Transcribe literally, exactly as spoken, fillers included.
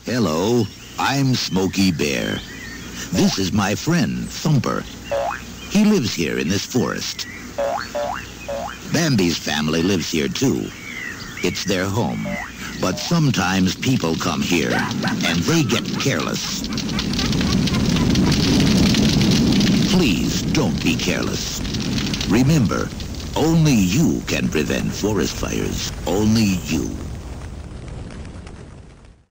Hello, I'm Smokey Bear. This is my friend, Thumper. He lives here in this forest. Bambi's family lives here too. It's their home. But sometimes people come here, and they get careless. Please don't be careless. Remember, only you can prevent forest fires. Only you.